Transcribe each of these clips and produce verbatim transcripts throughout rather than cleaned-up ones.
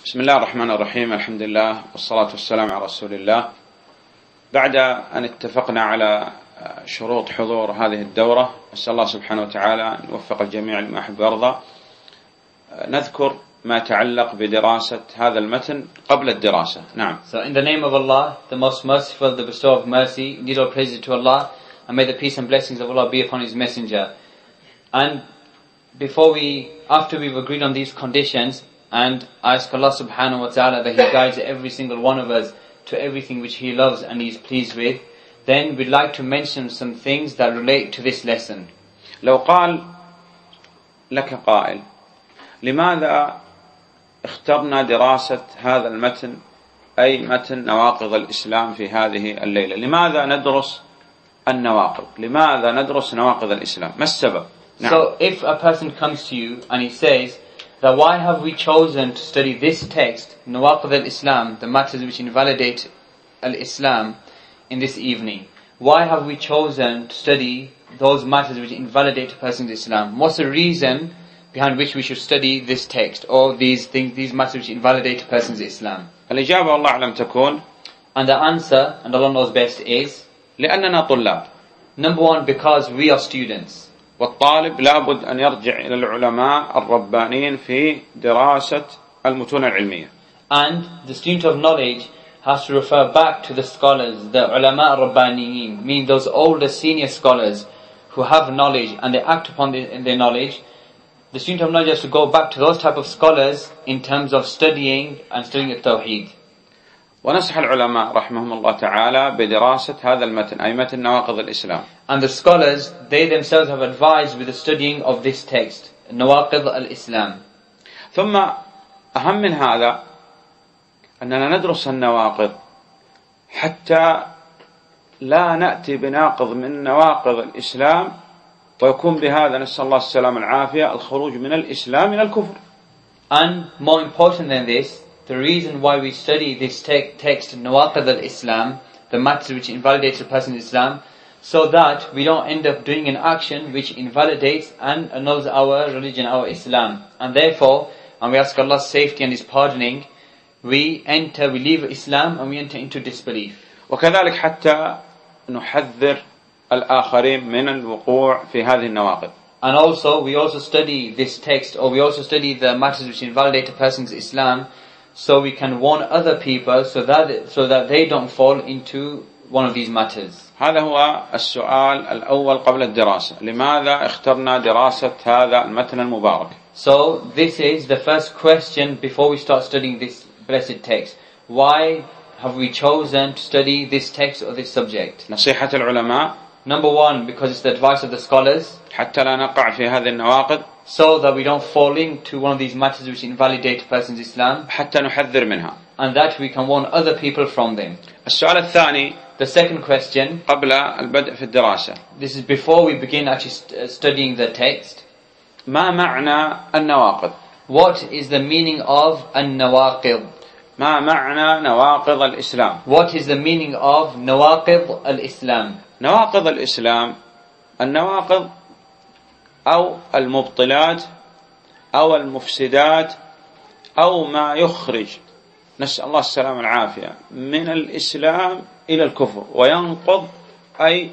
بسم الله الرحمن الرحيم. الحمد لله والصلاة والسلام على رسول الله. بعد أن اتفقنا على شروط حضور هذه الدورة، أسأل الله سبحانه وتعالى أن يوفق الجميع لما يحب ويرضى. نذكر ما يتعلق بدراسة هذا المتن قبل الدراسة. نعم. So in the name of Allah, the most merciful, the bestower of mercy, indeed all praises to Allah, and may the peace and blessings of Allah be upon His Messenger. And before we, after we've agreed on these conditions, and I ask Allah subhanahu wa ta'ala that He guides every single one of us to everything which He loves and He is pleased with, then we'd like to mention some things that relate to this lesson. لو قال لك قائل لماذا اخترنا دراسة هذا المتن، أي متن نواقض الإسلام في هذه الليلة؟ لماذا ندرس النواقض؟ لماذا ندرس نواقض الإسلام؟ ما السبب؟ نعم. So if a person comes to you and he says that why have we chosen to study this text, Nawaqid al-Islam, the matters which invalidate al-Islam, in this evening? Why have we chosen to study those matters which invalidate a person's Islam? What's the reason behind which we should study this text, or these things, these matters which invalidate a person's Islam? الإجابة والله أعلم تكون And the answer, and Allah knows best, is لأننا طلاب. number one, because we are students. والطالب لابد أن يرجع إلى العلماء الربانيين في دراسة المتون العلمية. And the student of knowledge has to refer back to the scholars, the ulama rabbaniyin, meaning those older senior scholars who have knowledge and they act upon the, their knowledge. The student of knowledge has to go back to those type of scholars in terms of studying and studying التوحيد. ونصح العلماء رحمهم الله تعالى بدراسة هذا المتن، أي متن نواقض الإسلام. And the scholars, they themselves have advised with the studying of this text, نواقض الإسلام. ثم أهم من هذا أننا ندرس النواقض حتى لا نأتي بناقض من نواقض الإسلام ويكون بهذا، نسأل الله السلامة والعافية، الخروج من الإسلام إلى الكفر. And more important than this, the reason why we study this te- text, Nawaqid al-Islam, the matters which invalidate a person's Islam, so that we don't end up doing an action which invalidates and annuls our religion, our Islam. And therefore, and we ask Allah's safety and His pardoning, we enter, we leave Islam and we enter into disbelief. وكذلك حتى نحذر الآخرين من الوقوع في هذه النواقض. And also, we also study this text, or we also study the matters which invalidate a person's Islam, so we can warn other people so that so that they don't fall into one of these matters. هذا هو السؤال الأول قبل الدراسة. لماذا اخترنا دراسة هذا المتن المبارك؟ So this is the first question before we start studying this blessed text. Why have we chosen to study this text or this subject? نصيحة العلماء. Number one, because it's the advice of the scholars, حتى لا نقع في هذه النواقض. so that we don't fall into one of these matters which invalidate a person's Islam, حتى نحذر منها. and that we can warn other people from them. السؤال الثاني The second question, قبل البدء في الدراسة. this is before we begin actually st- studying the text. ما معنى النواقض؟ What is the meaning of an-nawaqid? ما معنى نواقض الإسلام؟ What is the meaning of nawaqid al-Islam? نواقض الإسلام، النواقض أو المبطلات أو المفسدات أو ما يخرج، نسأل الله السلامة والعافية، من الإسلام إلى الكفر، وينقض أي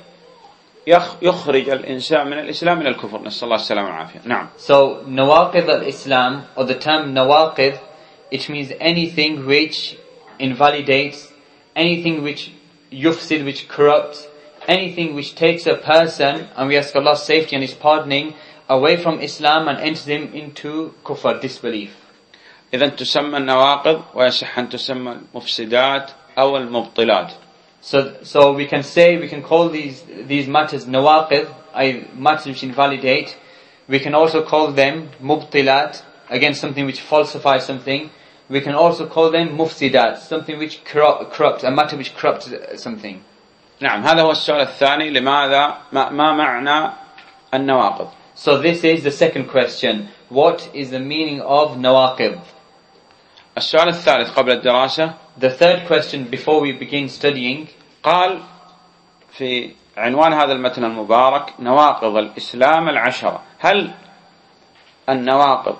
يخرج الإنسان من الإسلام إلى الكفر، نسأل الله السلامة والعافية. نعم. So nawaqid al-Islam, or the term nawaqid, it means anything which invalidates, anything which yufsid, which corrupts, anything which takes a person, and we ask Allah's safety and His pardoning, away from Islam and enters him into kufr, disbelief. إذن تسمى النواقض ويصح أن تسمى المفسدات أو المبطلات. So, so we can say, we can call these these matters nawaqid, i.e. matters which invalidate. We can also call them mubtilat, again something which falsifies something. We can also call them mufsidat, something which corrupts, a matter which corrupts something. نعم. هذا هو السؤال الثاني. لماذا ما, ما معنى النواقض؟ So this is the second question. What is the meaning of nawaqid? السؤال الثالث قبل الدراسة. The third question before we begin studying. قال في عنوان هذا المتن المبارك نواقض الإسلام العشرة. هل النواقض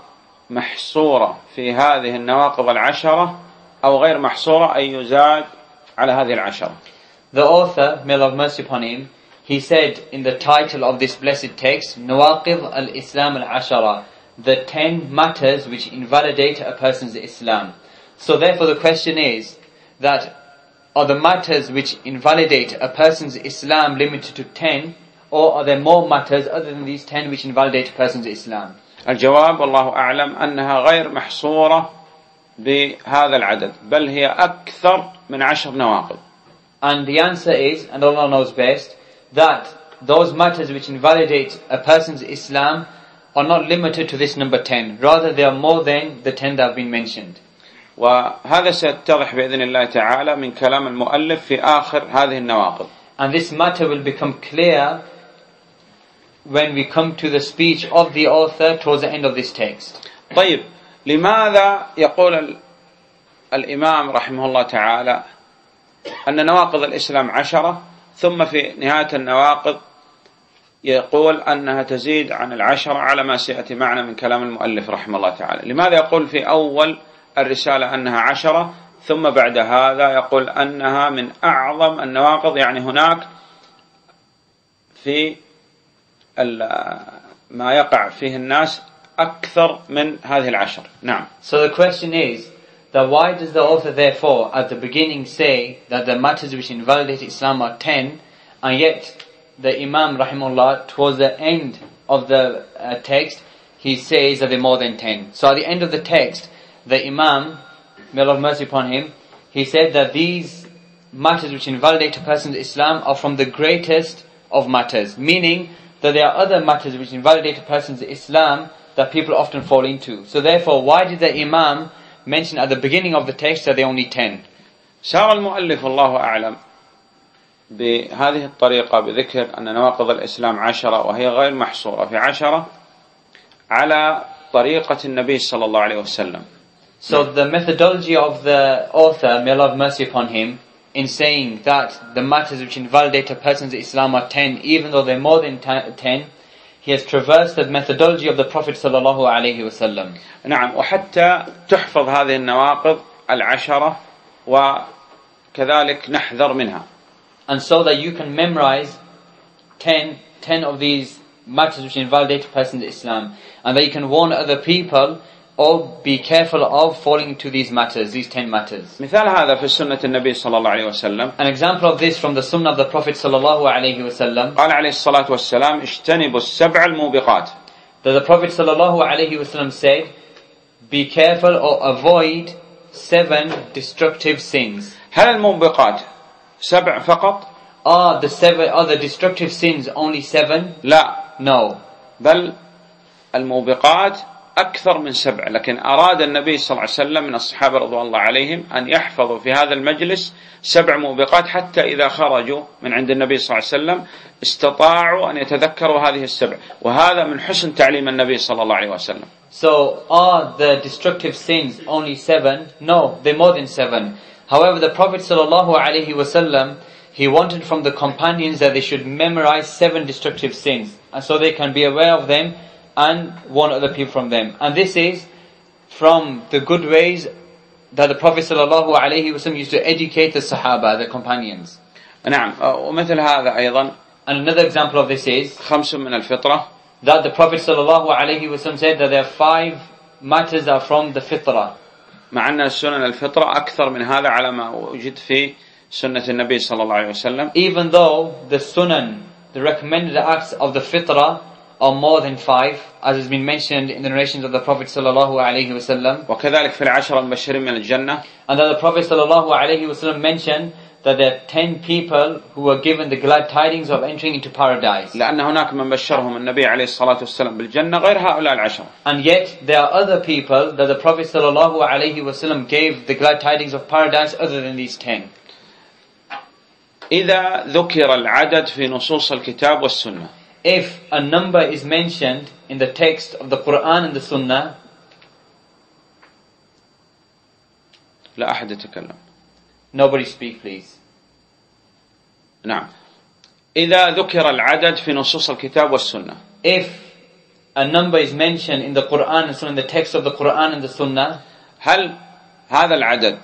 محصورة في هذه النواقض العشرة أو غير محصورة أي يزاد على هذه العشرة. The author, may Allah have mercy upon him, he said in the title of this blessed text, Nawaqid al-Islam al-Ashara, the ten matters which invalidate a person's Islam. So therefore the question is that are the matters which invalidate a person's Islam limited to ten, or are there more matters other than these ten which invalidate a person's Islam? الجواب والله أعلم أنها غير محصورة بهذا العدد بل هي أكثر من عشر نواقض. And the answer is, and Allah knows best, that those matters which invalidate a person's Islam are not limited to this number ten. Rather, they are more than the ten that have been mentioned. وهذا سيتضح بإذن الله تعالى من كلام المؤلف في آخر هذه النواقض. And this matter will become clear when we come to the speech of the author towards the end of this text. طيب لماذا يقول الإمام رحمه الله تعالى أن نواقض الإسلام عشرة ثم في نهاية النواقض يقول أنها تزيد عن العشرة على ما سيأتي معنا من كلام المؤلف رحمه الله تعالى؟ لماذا يقول في أول الرسالة أنها عشرة ثم بعد هذا يقول أنها من أعظم النواقض؟ يعني هناك في ما يقع فيه الناس أكثر من هذه العشر. نعم. So the question is that why does the author therefore at the beginning say that the matters which invalidate Islam are ten, and yet the Imam rahimahullah towards the end of the uh, text he says that they're more than ten. So at the end of the text the Imam, may Allah have mercy upon him, he said that these matters which invalidate a person's Islam are from the greatest of matters, meaning that there are other matters which invalidate a person's Islam that people often fall into. So therefore, why did the Imam mention at the beginning of the text that there are only ten? سار المؤلف الله أعلم بهذه الطريقة بذكر أن نواقض الإسلام عشرة وهي غير محصورة في عشرة على طريقة النبي صلى الله عليه وسلم. So the methodology of the author, may Allah have mercy upon him, in saying that the matters which invalidate a person's Islam are ten, even though they're more than ten, he has traversed the methodology of the Prophet sallallahu alaihi wasallam. نعم. وحتى تحفظ هذه النواقض العشرة وكذلك نحذر منها. And so that you can memorize ten, ten of these matters which invalidate a person's Islam, and that you can warn other people or be careful of falling into these matters, these ten matters. مثال هذا في سنة النبي صلى الله عليه وسلم. An example of this from the Sunnah of the Prophet sallallahu alaihi wasallam. قال عليه الصلاة والسلام اجتنبوا السبع الموبقات. That the Prophet sallallahu alaihi wasallam said, be careful or avoid seven destructive sins. هل الموبقات سبع فقط؟ Are the seven, are the destructive sins only seven? لا. No. بل الموبقات أكثر من سبع، لكن أراد النبي صلى الله عليه وسلم من الصحابة رضوان الله عليهم أن يحفظوا في هذا المجلس سبع موبقات حتى إذا خرجوا من عند النبي صلى الله عليه وسلم استطاعوا أن يتذكروا هذه السبع، وهذا من حسن تعليم النبي صلى الله عليه وسلم. So are the destructive sins only seven? No, they're more than seven. However, the Prophet sallallahu alaihi wasallam, he wanted from the companions that they should memorize seven destructive sins, and so they can be aware of them and warn other people from them. And this is from the good ways that the Prophet sallallahu alaihi wasallam used to educate the Sahaba, the companions. نعم. ومثل هذا أيضا. And another example of this is خمس من الفطرة. That the Prophet sallallahu alaihi wasallam said that there are five matters that are from the fitrah. مع أن السنن الفطرة أكثر من هذا على ما وجد في سنة النبي صلى الله عليه وسلم. Even though the sunan, the recommended acts of the fitrah, are more than five, as has been mentioned in the narrations of the Prophet sallallahu alaihi wasallam. وكذلك في العشرة المبشرين من الجنة. And that the Prophet sallallahu alaihi wasallam mentioned that there are ten people who were given the glad tidings of entering into paradise. لأن هناك من بشرهم النبي عليه الصلاة والسلام بالجنة غير هؤلاء العشرة. And yet there are other people that the Prophet sallallahu alaihi wasallam gave the glad tidings of paradise other than these ten. إذا ذكر العدد في نصوص الكتاب والسنة. If a number is mentioned in the text of the Quran and the Sunnah, لا أحد يتكلم. Nobody speak, please. نعم. إذا ذكر العدد في نصوص الكتاب والسنة. If a number is mentioned in the Quran and Sunnah, in the text of the Quran and the Sunnah, هل هذا العدد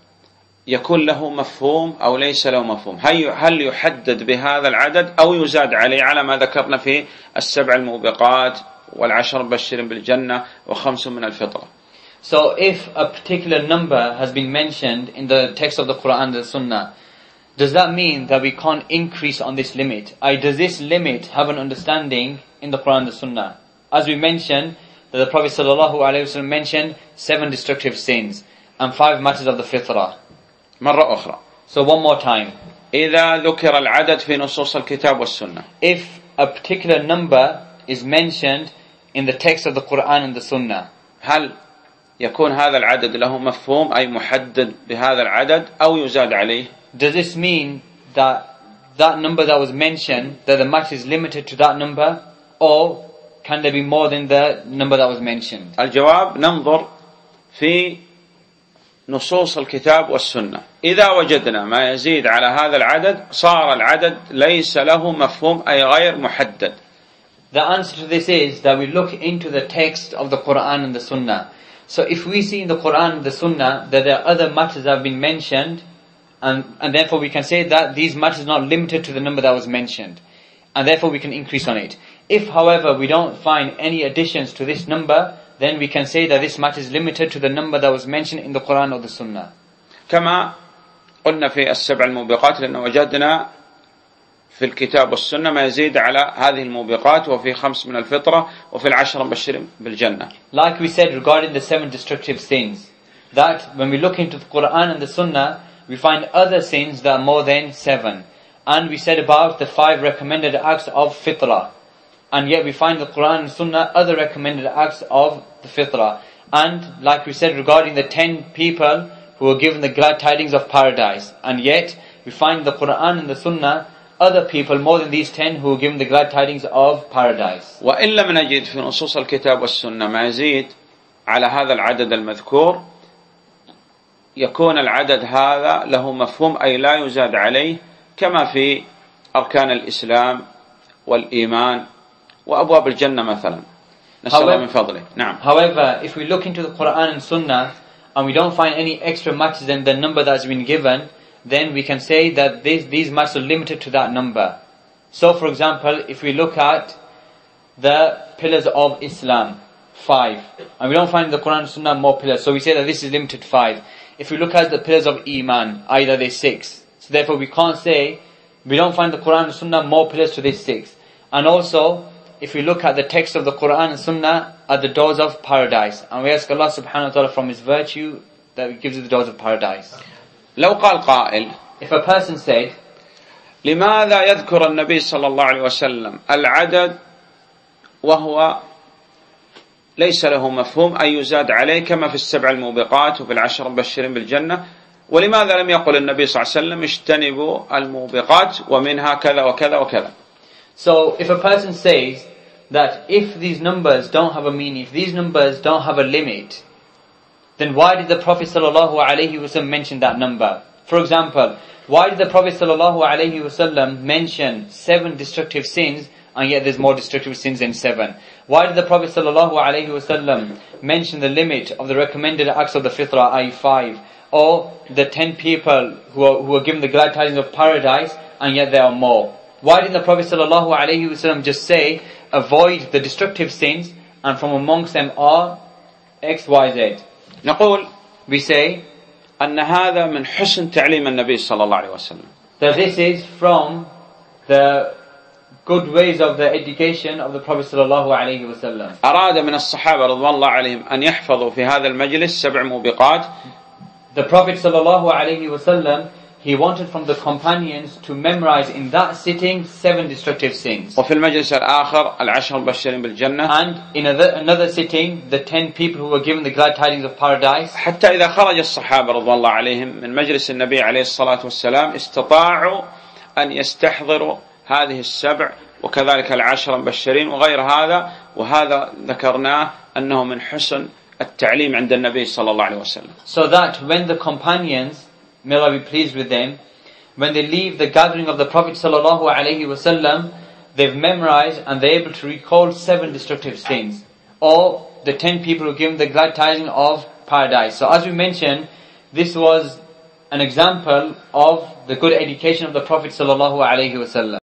يكون له مفهوم أو ليس له مفهوم؟ هل يحدد بهذا العدد أو يزاد عليه على ما ذكرنا في السبع الموبقات والعشر مبشرين بالجنة وخمس من الفطرة؟ So if a particular number has been mentioned in the text of the Quran and the Sunnah, does that mean that we can't increase on this limit? I, does this limit have an understanding in the Quran and the Sunnah? As we mentioned, that the Prophet ﷺ mentioned seven destructive sins and five matters of the fitrah. مرة أخرى. So one more time. إذا ذكر العدد في نصوص الكتاب والسنة. If a particular number is mentioned in the text of the Quran and the Sunnah, هل يكون هذا العدد له مفهوم أي محدد بهذا العدد أو يزاد عليه؟ Does this mean that that number that was mentioned, that the matter is limited to that number, or can there be more than the number that was mentioned? الجواب ننظر في نصوص الكتاب والسنة. إذا وجدنا ما يزيد على هذا العدد صار العدد ليس له مفهوم أي غير محدد. The answer to this is that we look into the text of the Quran and the Sunnah. So if we see in the Quran and the Sunnah that there are other matters that have been mentioned, and, and therefore we can say that these matters are not limited to the number that was mentioned, and therefore we can increase on it. If, however, we don't find any additions to this number, then we can say that this matter is limited to the number that was mentioned in the Quran or the Sunnah. كما قلنا في السبع الموبقات لأن وجدنا في الكتاب والسنة ما يزيد على هذه الموبقات وفي خمس من الفطرة وفي العشر مبشرين بالجنة. Like we said regarding the seven destructive sins, that when we look into the Quran and the Sunnah, we find other sins that are more than seven. And we said about the five recommended acts of fitrah. And yet we find in the Quran and Sunnah other recommended acts of the fitrah. And like we said regarding the ten people who were given the glad tidings of paradise. And yet we find in the Quran and the Sunnah other people more than these ten who were given the glad tidings of paradise. وإن لم نجد في نصوص الكتاب والسنة ما يزيد على هذا العدد المذكور يكون العدد هذا له مفهوم أي لا يزاد عليه كما في أركان الإسلام والإيمان وأبواب الجنة مثلا. نسأل الله من فضله. نعم. However, if we look into the Quran and Sunnah and we don't find any extra matters than the number that has been given, then we can say that these, these matters are limited to that number. So for example, if we look at the pillars of Islam, five, and we don't find in the Quran and Sunnah more pillars, so we say that this is limited to five. If we look at the pillars of Iman, either they're six. So therefore we can't say, we don't find the Quran and Sunnah more pillars to this six. And also, if we look at the text of the Quran and Sunnah at the doors of paradise, and we ask Allah subhanahu wa ta'ala from His virtue that He gives you the doors of paradise. لو قال قائل If a person said, لماذا يذكر النبي صلى الله عليه وسلم العدد وهو ليس له مفهوم أي يزاد عليه كما في السبع الموبقات وفي العشر المبشرين بالجنة ولماذا لم يقل النبي صلى الله عليه وسلم اجتنبوا الموبقات ومنها كذا وكذا وكذا. So if a person says that if these numbers don't have a meaning, if these numbers don't have a limit, then why did the Prophet ﷺ mention that number? For example, why did the Prophet ﷺ mention seven destructive sins and yet there's more destructive sins than seven? Why did the Prophet ﷺ mention the limit of the recommended acts of the fitrah, that is five, or the ten people who are, who are given the glad tidings of paradise and yet there are more? Why did the Prophet ﷺ just say, avoid the destructive sins and from amongst them are X, Y, Z? نقول We say أن هذا من حسن تعليم النبي صلى الله عليه وسلم. that this is from the good ways of the education of the Prophet sallallahu alaihi wasallam. أراد من الصحابة رضوان الله عليهم أن يحفظوا في هذا المجلس سبع موبقات. The Prophet sallallahu alaihi wasallam, he wanted from the companions to memorize in that sitting seven destructive sins. وفي المجلس الآخر العشر المبشرين بالجنة. And in another, another sitting, the ten people who were given the glad tidings of paradise. حتى إذا خرج الصحابة رضوان الله عليهم من مجلس النبي عليه الصلاة والسلام استطاعوا أن يستحضروا هذه السبع وكذلك العشر المبشرين وغير هذا وهذا ذكرناه أنه من حسن التعليم عند النبي صلى الله عليه وسلم. So that when the companions, may Allah be pleased with them, when they leave the gathering of the Prophet sallallahu alaihi wasallam, they've memorized and they're able to recall seven destructive sins, or the ten people who give them the glad tidings of paradise. So as we mentioned, this was an example of the good education of the Prophet sallallahu alaihi wasallam.